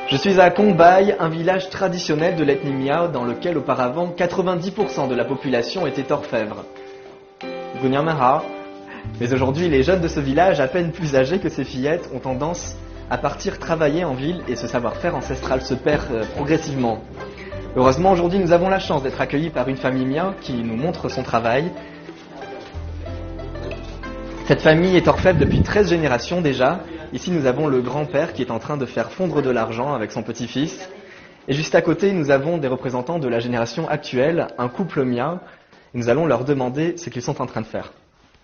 Je suis à Kongbei, un village traditionnel de l'ethnie Miao dans lequel auparavant 90% de la population était orfèvre. Mais aujourd'hui, les jeunes de ce village, à peine plus âgés que ces fillettes, ont tendance à partir travailler en ville et ce savoir-faire ancestral se perd progressivement. Heureusement, aujourd'hui, nous avons la chance d'être accueillis par une famille Miao qui nous montre son travail. Cette famille est orfèvre depuis 13 générations déjà. Ici, nous avons le grand-père qui est en train de faire fondre de l'argent avec son petit-fils. Et juste à côté, nous avons des représentants de la génération actuelle, un couple Miao. Nous allons leur demander ce qu'ils sont en train de faire.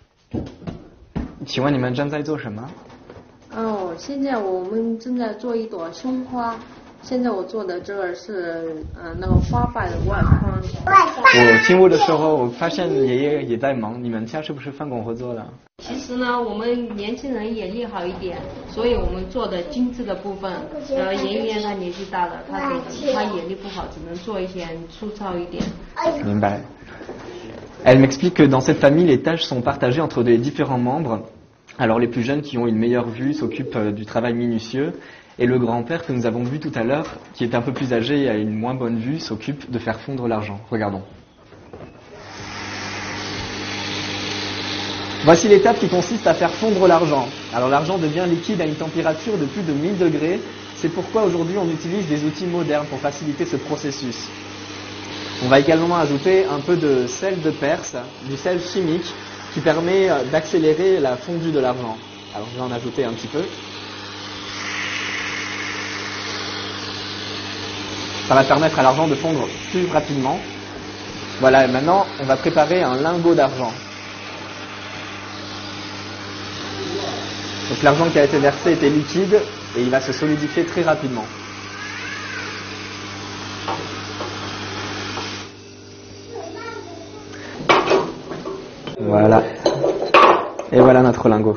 请问你们正在做什么？ 现在我们正在做一朵胸花。现在我做的这个是那个花瓣的外框。 我进屋的时候，我发现爷爷也在忙。你们家是不是分工合作的？ 其实呢，我们年轻人眼力好一点，所以我们做的精致的部分。爷爷他年纪大了，他眼力不好，只能做一些粗糙一点。 明白。Elle m'explique que dans cette famille, les tâches sont partagées entre les différents membres. Alors les plus jeunes qui ont une meilleure vue s'occupent du travail minutieux. Et le grand-père que nous avons vu tout à l'heure, qui est un peu plus âgé et a une moins bonne vue, s'occupe de faire fondre l'argent. Regardons. Voici l'étape qui consiste à faire fondre l'argent. Alors l'argent devient liquide à une température de plus de 1000 degrés. C'est pourquoi aujourd'hui on utilise des outils modernes pour faciliter ce processus. On va également ajouter un peu de sel de Perse, du sel chimique, qui permet d'accélérer la fondue de l'argent. Alors je vais en ajouter un petit peu. Ça va permettre à l'argent de fondre plus rapidement. Voilà, et maintenant on va préparer un lingot d'argent. Donc l'argent qui a été versé était liquide et il va se solidifier très rapidement. Voilà. Et voilà notre lingot.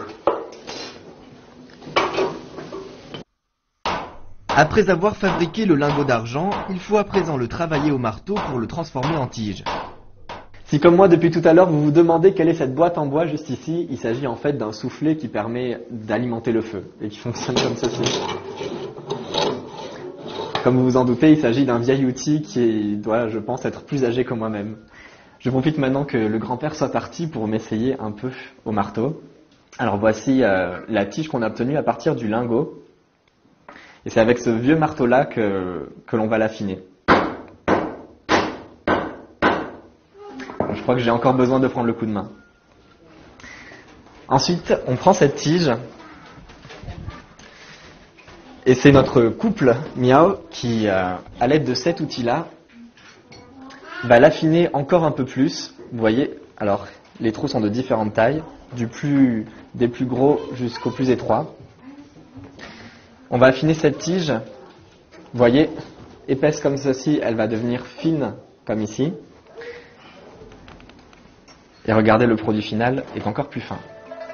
Après avoir fabriqué le lingot d'argent, il faut à présent le travailler au marteau pour le transformer en tige. Si comme moi depuis tout à l'heure vous vous demandez quelle est cette boîte en bois juste ici, il s'agit en fait d'un soufflet qui permet d'alimenter le feu et qui fonctionne comme ceci. Comme vous vous en doutez, il s'agit d'un vieil outil qui doit, je pense, être plus âgé que moi-même. Je profite maintenant que le grand-père soit parti pour m'essayer un peu au marteau. Alors voici la tige qu'on a obtenue à partir du lingot. Et c'est avec ce vieux marteau-là que l'on va l'affiner. Je crois que j'ai encore besoin de prendre le coup de main. Ensuite, on prend cette tige. Et c'est notre couple Miao qui, à l'aide de cet outil-là, va l'affiner encore un peu plus. Vous voyez, alors les trous sont de différentes tailles, des plus gros jusqu'au plus étroit. On va affiner cette tige, vous voyez, épaisse comme ceci, elle va devenir fine comme ici. Et regardez, le produit final est encore plus fin.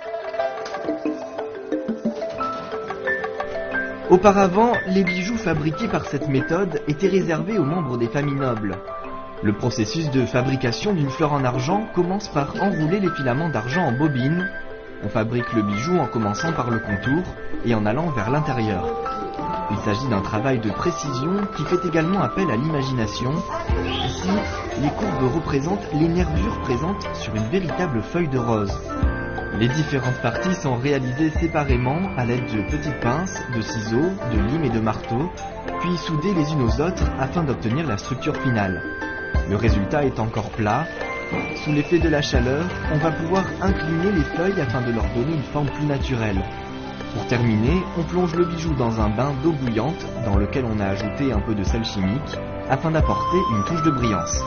Auparavant, les bijoux fabriqués par cette méthode étaient réservés aux membres des familles nobles. Le processus de fabrication d'une fleur en argent commence par enrouler les filaments d'argent en bobine. On fabrique le bijou en commençant par le contour et en allant vers l'intérieur. Il s'agit d'un travail de précision qui fait également appel à l'imagination. Ici, les courbes représentent les nervures présentes sur une véritable feuille de rose. Les différentes parties sont réalisées séparément à l'aide de petites pinces, de ciseaux, de limes et de marteaux, puis soudées les unes aux autres afin d'obtenir la structure finale. Le résultat est encore plat. Sous l'effet de la chaleur, on va pouvoir incliner les feuilles afin de leur donner une forme plus naturelle. Pour terminer, on plonge le bijou dans un bain d'eau bouillante dans lequel on a ajouté un peu de sel chimique afin d'apporter une touche de brillance.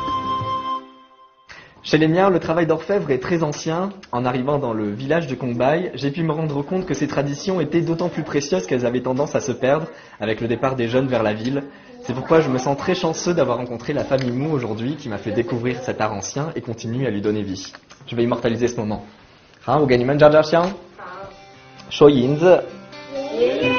Chez les Miao, le travail d'orfèvre est très ancien. En arrivant dans le village de Kongbei, j'ai pu me rendre compte que ces traditions étaient d'autant plus précieuses qu'elles avaient tendance à se perdre avec le départ des jeunes vers la ville. C'est pourquoi je me sens très chanceux d'avoir rencontré la famille Mu aujourd'hui qui m'a fait découvrir cet art ancien et continue à lui donner vie. Je vais immortaliser ce moment. 好，我给你们照照相。说银子。